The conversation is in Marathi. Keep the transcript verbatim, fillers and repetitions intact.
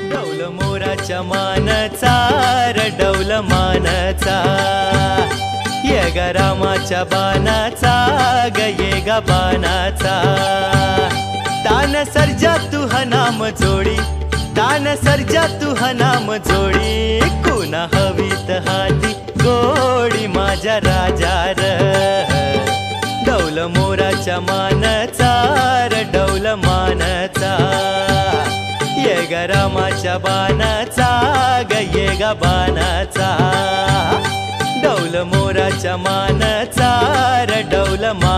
डौल मोराच्या मानचा रडौल मानचा ये ग रामाच्या बाणाचा ग ये ग बाणाचा तान सर्जा तू हा नाम जोडी तान सर्जा तू हा नाम जोडी कुणा हवीत हाती गोडी माझ्या राजा र डौल मोराच्या मानचा रडौल मानचा ये ग रामाच्या बाणाचा ग ये ग बाणाचा डौल मोराच्या मानचा रडौल मा